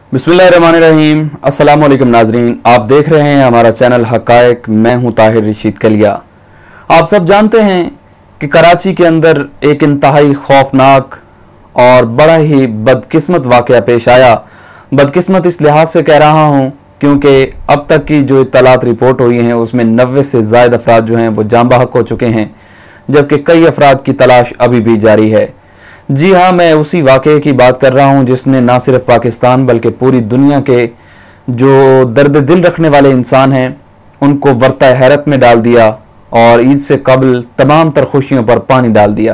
बिस्मिल्लाहिर्रहमानिर्रहीम। अस्सलाम वालेकुम नाजरीन, आप देख रहे हैं हमारा चैनल हकायक। मैं हूं ताहिर रशीद कलिया। आप सब जानते हैं कि कराची के अंदर एक इंतहाई खौफनाक और बड़ा ही बदकिस्मत वाक़या पेश आया। बदकिस्मत इस लिहाज से कह रहा हूं क्योंकि अब तक की जो इत्तलात रिपोर्ट हुई हैं उसमें 90 से ज़ायद अफराद जो हैं वो जाँ बहक हो चुके हैं, जबकि कई अफराद की तलाश अभी भी जारी है। जी हाँ, मैं उसी वाक़े की बात कर रहा हूँ जिसने ना सिर्फ पाकिस्तान बल्कि पूरी दुनिया के जो दर्द दिल रखने वाले इंसान हैं उनको वर्ता हैरत में डाल दिया और ईद से कबल तमाम तर खुशियों पर पानी डाल दिया।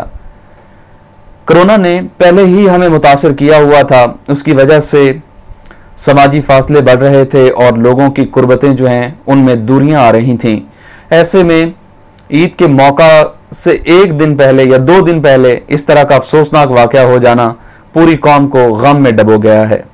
कोरोना ने पहले ही हमें मुतासर किया हुआ था, उसकी वजह से समाजी फासले बढ़ रहे थे और लोगों की कुर्बतें जो हैं उनमें दूरियां आ रही थीं। ऐसे में ईद के मौका से एक दिन पहले या 2 दिन पहले इस तरह का अफसोसनाक वाक़या हो जाना पूरी कौम को गम में डबो गया है।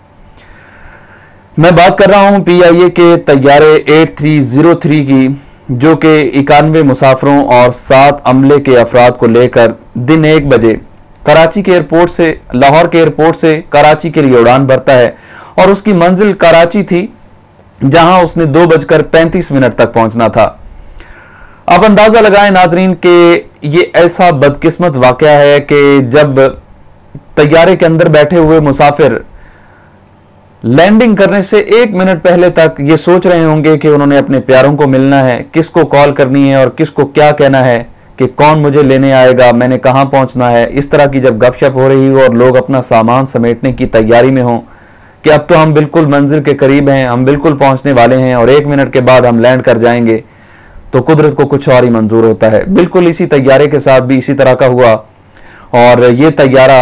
मैं बात कर रहा हूं PIA के तैयारे 8303 की, जो कि 91 मुसाफिरों और 7 अमले के अफराद को लेकर दिन 1 बजे कराची के एयरपोर्ट से, लाहौर के एयरपोर्ट से कराची के लिए उड़ान भरता है और उसकी मंजिल कराची थी, जहां उसने 2:35 तक पहुंचना था। आप अंदाजा लगाएं नाजरीन कि ये ऐसा बदकिस्मत वाक़या है कि जब तैयारे के अंदर बैठे हुए मुसाफिर लैंडिंग करने से 1 मिनट पहले तक ये सोच रहे होंगे कि उन्होंने अपने प्यारों को मिलना है, किसको कॉल करनी है और किसको क्या कहना है, कि कौन मुझे लेने आएगा, मैंने कहां पहुंचना है। इस तरह की जब गपशप हो रही हो और लोग अपना सामान समेटने की तैयारी में हों कि अब तो हम बिल्कुल मंजिल के करीब हैं, हम बिल्कुल पहुंचने वाले हैं और 1 मिनट के बाद हम लैंड कर जाएंगे, तो कुदरत को कुछ और ही मंजूर होता है। बिल्कुल इसी तैयारे के साथ भी इसी तरह का हुआ और ये तैयारा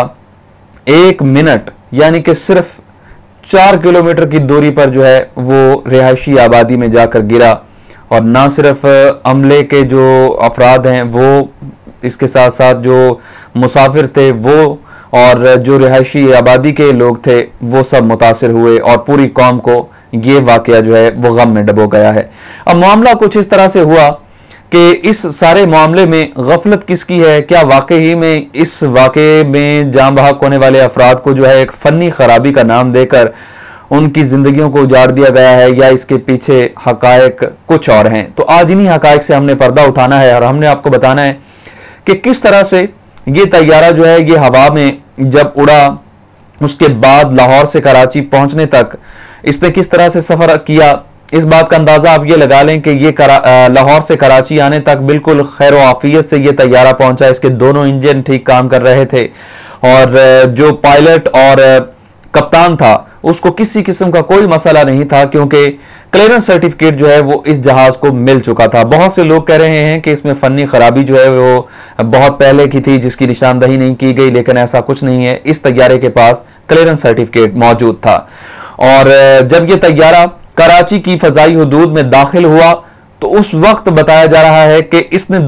1 मिनट यानी कि सिर्फ 4 किलोमीटर की दूरी पर जो है वो रिहायशी आबादी में जाकर गिरा और ना सिर्फ अमले के जो अफराद हैं वो, इसके साथ साथ जो मुसाफिर थे वो और जो रिहायशी आबादी के लोग थे वो सब मुतासिर हुए और पूरी कौम को ये वाकया जो है वो गम में डबो गया है। अब मामला कुछ इस तरह से हुआ कि इस सारे मामले में गफलत किसकी है? क्या वाकई में इस वाकये में जाँ बहक होने वाले अफराद को जो है एक फ़नी खराबी का नाम देकर उनकी ज़िंदगियों को उजाड़ दिया गया है या इसके पीछे हकायक कुछ और हैं? तो आज इन्हीं हकायक से हमने पर्दा उठाना है और हमने आपको बताना है कि किस तरह से ये तैयारा जो है ये हवा में जब उड़ा, उसके बाद लाहौर से कराची पहुंचने तक इसने किस तरह से सफर किया। इस बात का अंदाजा आप ये लगा लें कि ये लाहौर से कराची आने तक बिल्कुल खैर व आफियत से ये तैयारा पहुंचा। इसके दोनों इंजन ठीक काम कर रहे थे और जो पायलट और कप्तान था उसको किसी किस्म का कोई मसला नहीं था, क्योंकि क्लियरेंस सर्टिफिकेट जो है वो इस जहाज को मिल चुका था। बहुत से लोग कह रहे हैं कि इसमें फनी खराबी जो है वो बहुत पहले की थी जिसकी निशानदही नहीं की गई, लेकिन ऐसा कुछ नहीं है। इस तैयारे के पास क्लियरेंस सर्टिफिकेट मौजूद था और जब ये तैयारा कराची की फजाई हुदूद में दाखिल हुआ तो उस वक्त बताया जा रहा है कि इसने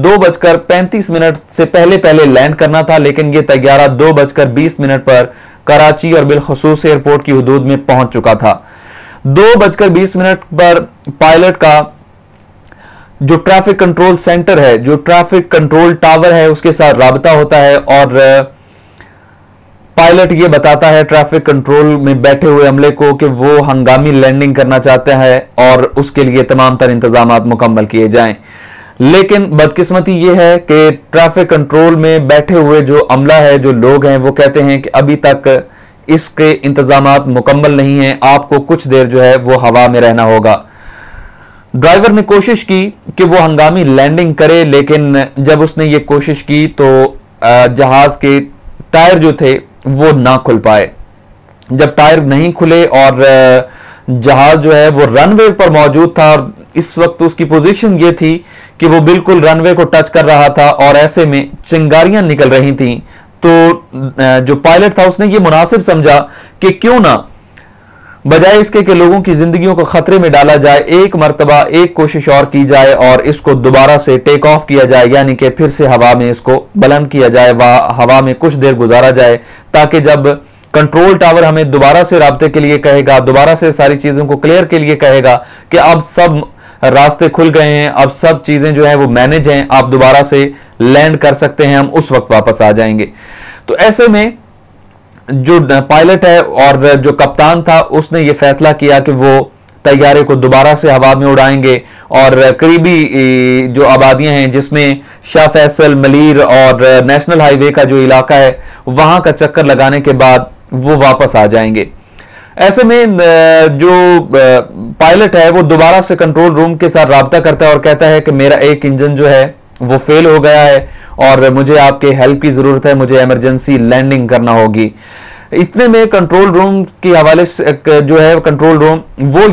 2:35 से पहले लैंड करना था, लेकिन ये तैयारा 2:20 पर कराची और बिलखसूस एयरपोर्ट की हुदूद में पहुंच चुका था। 2:20 पर पायलट का जो ट्रैफिक कंट्रोल सेंटर है, जो ट्रैफिक कंट्रोल टावर है, उसके साथ राबता होता है और पायलट ये बताता है ट्रैफिक कंट्रोल में बैठे हुए अमले को कि वो हंगामी लैंडिंग करना चाहते हैं और उसके लिए तमाम तर इंतजाम मुकम्मल किए जाएं। लेकिन बदकिस्मती ये है कि ट्रैफिक कंट्रोल में बैठे हुए जो अमला है, जो लोग हैं, वो कहते हैं कि अभी तक इसके इंतजाम मुकम्मल नहीं है, आपको कुछ देर जो है वो हवा में रहना होगा। ड्राइवर ने कोशिश की कि वो हंगामी लैंडिंग करे, लेकिन जब उसने ये कोशिश की तो जहाज के टायर जो थे वो ना खुल पाए। जब टायर नहीं खुले और जहाज जो है वो रनवे पर मौजूद था और इस वक्त उसकी पोजीशन ये थी कि वो बिल्कुल रनवे को टच कर रहा था और ऐसे में चिंगारियां निकल रही थीं, तो जो पायलट था उसने ये मुनासिब समझा कि क्यों ना बजाय इसके कि लोगों की जिंदगियों को खतरे में डाला जाए, एक मर्तबा एक कोशिश और की जाए और इसको दोबारा से टेक ऑफ किया जाए, यानी कि फिर से हवा में इसको बुलंद किया जाए, हवा में कुछ देर गुजारा जाए, ताकि जब कंट्रोल टावर हमें दोबारा से राब्ते के लिए कहेगा, दोबारा से सारी चीजों को क्लियर के लिए कहेगा कि अब सब रास्ते खुल गए हैं, अब सब चीजें जो है वो मैनेज हैं, आप दोबारा से लैंड कर सकते हैं, हम उस वक्त वापस आ जाएंगे। तो ऐसे में जो पायलट है और जो कप्तान था उसने ये फैसला किया कि वो तैयारे को दोबारा से हवा में उड़ाएंगे और करीबी जो आबादियां हैं जिसमें शाह फैसल, मलीर और नेशनल हाईवे का जो इलाका है वहां का चक्कर लगाने के बाद वो वापस आ जाएंगे। ऐसे में जो पायलट है वो दोबारा से कंट्रोल रूम के साथ राब्ता करता है और कहता है कि मेरा एक इंजन जो है वो फेल हो गया है और मुझे आपके हेल्प की जरूरत है, मुझे इमरजेंसी लैंडिंग करना होगी। इतने में कंट्रोल रूम के हवाले से जो है कंट्रोल रूम वो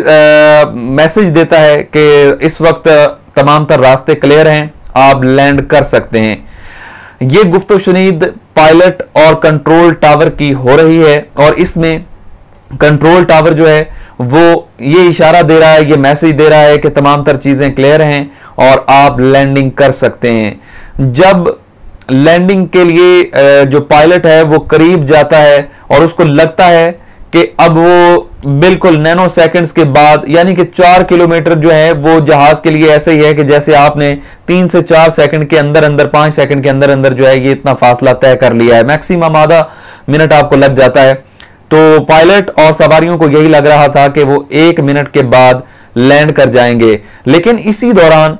ये मैसेज देता है कि इस वक्त तमाम तर रास्ते क्लियर हैं, आप लैंड कर सकते हैं। ये गुफ्तगू-ओ-शुनीद पायलट और कंट्रोल टावर की हो रही है और इसमें कंट्रोल टावर जो है वो ये इशारा दे रहा है, ये मैसेज दे रहा है कि तमाम तर चीजें क्लियर हैं और आप लैंडिंग कर सकते हैं। जब लैंडिंग के लिए जो पायलट है वो करीब जाता है और उसको लगता है कि अब वो बिल्कुल नैनो सेकंड्स के बाद, यानी कि 4 किलोमीटर जो है वो जहाज के लिए ऐसे ही है कि जैसे आपने 3 से 4 सेकंड के अंदर अंदर, 5 सेकंड के अंदर अंदर जो है ये इतना फासला तय कर लिया है, मैक्सिमम आधा मिनट आपको लग जाता है। तो पायलट और सवारियों को यही लग रहा था कि वो 1 मिनट के बाद लैंड कर जाएंगे। लेकिन इसी दौरान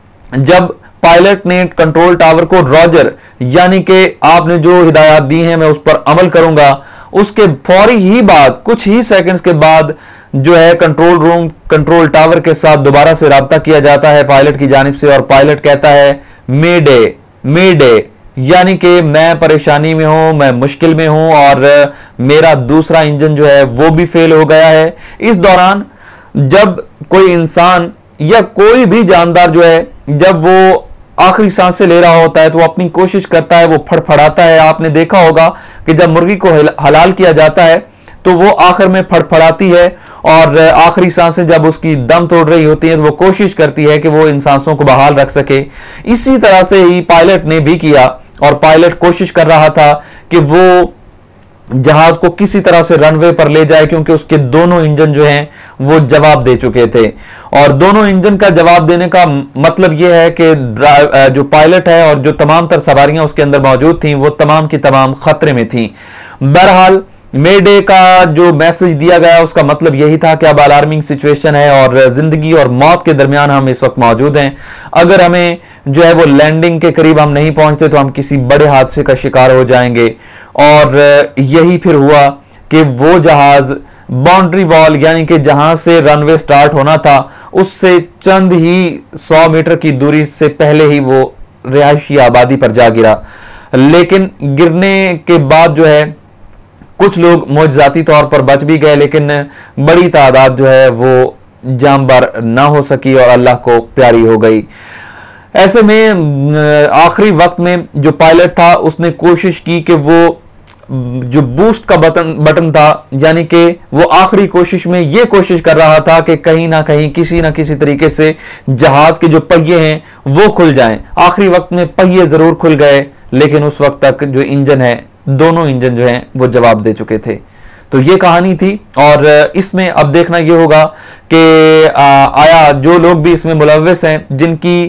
जब पायलट ने कंट्रोल टावर को रॉजर, यानी कि आपने जो हिदायत दी हैं मैं उस पर अमल करूंगा, उसके फौरी ही बाद, कुछ ही सेकंड्स के बाद जो है कंट्रोल रूम, कंट्रोल टावर के साथ दोबारा से राब्ता किया जाता है पायलट की जानिब से और पायलट कहता है मे डे, मे डे, यानी कि मैं परेशानी में हूं, मैं मुश्किल में हूं और मेरा दूसरा इंजन जो है वो भी फेल हो गया है। इस दौरान जब कोई इंसान या कोई भी जानदार जो है जब वो आखिरी सांसें ले रहा होता है तो वो अपनी कोशिश करता है, वो फड़फड़ाता है। आपने देखा होगा कि जब मुर्गी को हलाल किया जाता है तो वो आखिर में फड़फड़ाती है और आखिरी सांसें जब उसकी दम तोड़ रही होती हैं तो वो कोशिश करती है कि वो इन सांसों को बहाल रख सके। इसी तरह से ही पायलट ने भी किया और पायलट कोशिश कर रहा था कि वो जहाज को किसी तरह से रनवे पर ले जाए, क्योंकि उसके दोनों इंजन जो हैं वो जवाब दे चुके थे और दोनों इंजन का जवाब देने का मतलब यह है कि जो पायलट है और जो तमाम तर सवारियां उसके अंदर मौजूद थीं वो तमाम की तमाम खतरे में थीं। बहरहाल मे डे का जो मैसेज दिया गया उसका मतलब यही था कि अब अलार्मिंग सिचुएशन है और जिंदगी और मौत के दरमियान हम इस वक्त मौजूद हैं। अगर हमें जो है वो लैंडिंग के करीब हम नहीं पहुंचते तो हम किसी बड़े हादसे का शिकार हो जाएंगे। और यही फिर हुआ कि वो जहाज बाउंड्री वॉल, यानी कि जहां से रनवे स्टार्ट होना था उससे चंद ही 100 मीटर की दूरी से पहले ही वो रिहायशी आबादी पर जा गिरा। लेकिन गिरने के बाद जो है कुछ लोग मौजजाती तौर पर बच भी गए, लेकिन बड़ी तादाद जो है वो जानबर ना हो सकी और अल्लाह को प्यारी हो गई। ऐसे में आखिरी वक्त में जो पायलट था उसने कोशिश की कि वो जो बूस्ट का बटन था, यानी कि वो आखिरी कोशिश में ये कोशिश कर रहा था कि कहीं ना कहीं किसी ना किसी तरीके से जहाज के जो पहिए हैं वो खुल जाएं। आखिरी वक्त में पहिए जरूर खुल गए, लेकिन उस वक्त तक जो इंजन है, दोनों इंजन जो हैं वो जवाब दे चुके थे। तो ये कहानी थी और इसमें अब देखना ये होगा कि आया जो लोग भी इसमें मुलव्वस हैं, जिनकी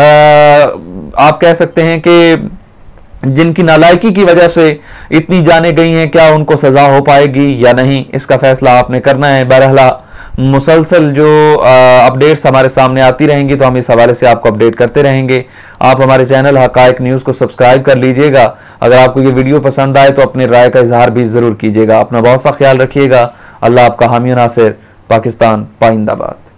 आप कह सकते हैं कि जिनकी नालायकी की वजह से इतनी जाने गई हैं, क्या उनको सजा हो पाएगी या नहीं, इसका फैसला आपने करना है। बहरहाल मुसलसल जो अपडेट्स हमारे सामने आती रहेंगी तो हम इस हवाले से आपको अपडेट करते रहेंगे। आप हमारे चैनल हकायक न्यूज़ को सब्सक्राइब कर लीजिएगा। अगर आपको ये वीडियो पसंद आए तो अपनी राय का इजहार भी ज़रूर कीजिएगा। अपना बहुत सा ख्याल रखिएगा। अल्लाह आपका हामी नासिर। पाकिस्तान पाइंदाबाद।